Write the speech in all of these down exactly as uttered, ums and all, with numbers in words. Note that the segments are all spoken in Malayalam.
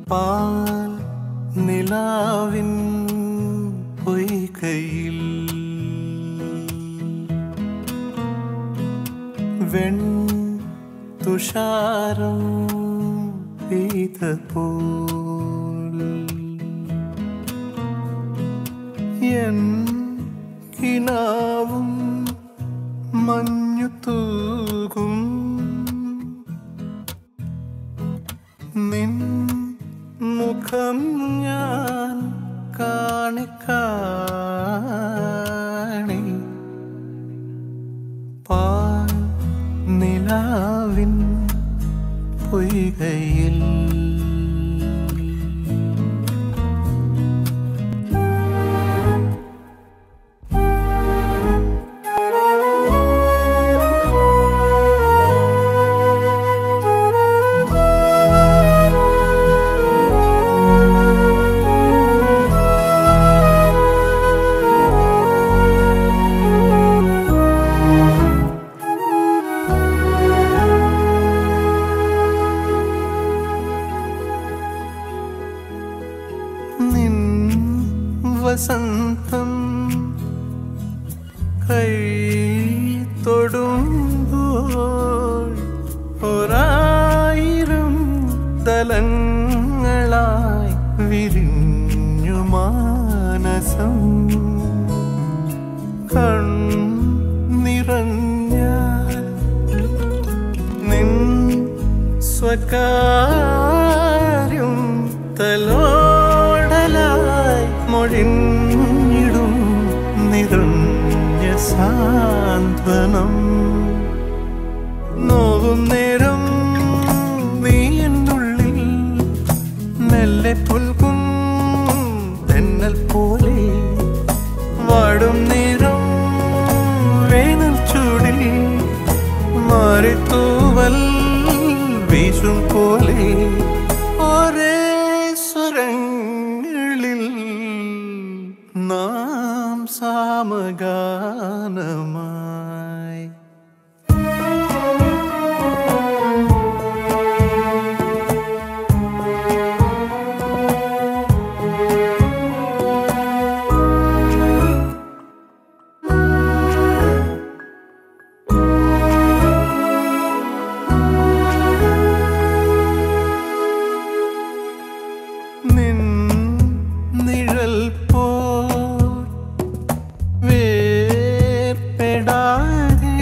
പാൽ നിലാവിൻ പൊയ്കയിൽ വെൺ തുഷാരം പെയ്തപ്പോൾ എൻ കിനാവും മഞ്ഞു തൂകും നിൻ മുഖം ഞാൻ കാണി കാണി പാൽ നിലാവിൻ പൊയ്കയിൽ നിൻ വസന്തം കൈ തൊടുമ്പോൾ ഒരായിരം തലങ്ങളായി വിരിഞ്ഞു മാനസം കണ്ണിറഞ്ഞാൽ നിൻ സ്വകാര്യം തലോ മൊഴിഞ്ഞിടും നിറഞ്ഞ സാന്ത്വനം നോവും നേരം നീ എന്നുള്ളിൽ മെല്ലെ പുൽകും തെന്നൽ പോലെ വാടും നേരം വേനൽ ചൂടിൽ മാറിത്തൂവൽ വീശും പോലെ ഒരേ സ്വരങ്ങളിൽ നാം സാമഗാനമായി നിൻ നിഴൽ പോ വേർപെടാതെ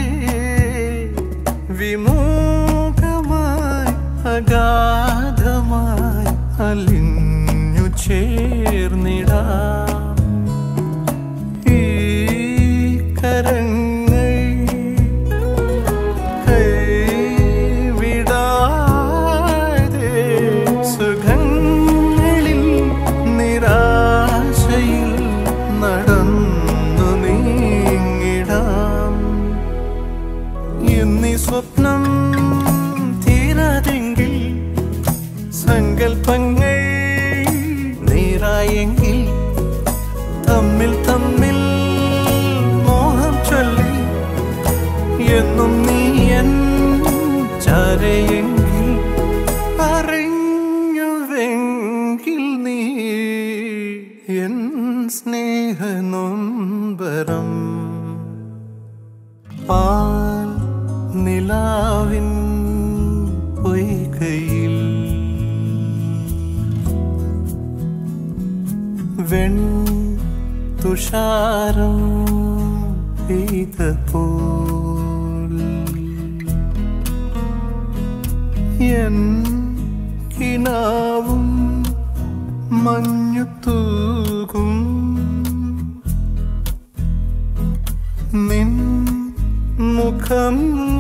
വിമുഖമായി അഗാധമായി അലിഞ്ഞു ചേർന്നിടാം ഈ കരങ്ങൾ കൈവിടാതെ സുഖങ്ങളിൽ നിരാശയിൽ നടന്നു നീങ്ങിടാം എന്നീ സ്വപ്നം തീരാതെങ്കിൽ സങ്കൽപ്പങ്ങൾ നേരായെങ്കിൽ തമ്മിൽ തമ്മിൽ മോഹം ചൊല്ലി എന്നും നീ എൻ ചാരയെങ്കിൽ അറിഞ്ഞുവെങ്കിൽ നീ എൻ സ്നേഹനൊമ്പരം പാൽ നിലാവിൻ പൊയ്കയിൽ വെൺ തുഷാരം പെയ്തപ്പോൾ എൻ കിനാവും മഞ്ഞു തൂകും നിൻ മുഖം